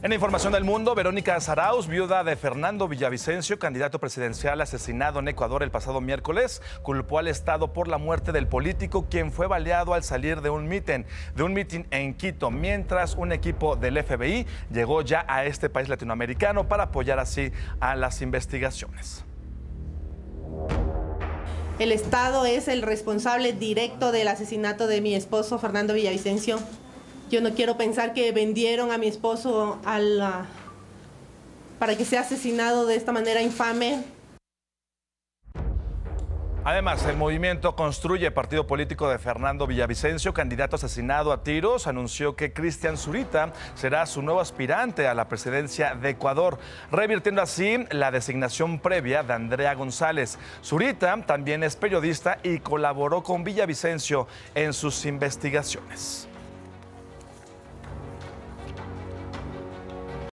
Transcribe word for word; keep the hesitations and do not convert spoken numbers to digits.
En información del mundo, Verónica Zarauz, viuda de Fernando Villavicencio, candidato presidencial asesinado en Ecuador el pasado miércoles, culpó al Estado por la muerte del político, quien fue baleado al salir de un mitin, de un mitin en Quito, mientras un equipo del F B I llegó ya a este país latinoamericano para apoyar así a las investigaciones. El Estado es el responsable directo del asesinato de mi esposo, Fernando Villavicencio. Yo no quiero pensar que vendieron a mi esposo a la, para que sea asesinado de esta manera infame. Además, el movimiento Construye, partido político de Fernando Villavicencio, candidato asesinado a tiros, anunció que Cristian Zurita será su nuevo aspirante a la presidencia de Ecuador, revirtiendo así la designación previa de Andrea González. Zurita también es periodista y colaboró con Villavicencio en sus investigaciones.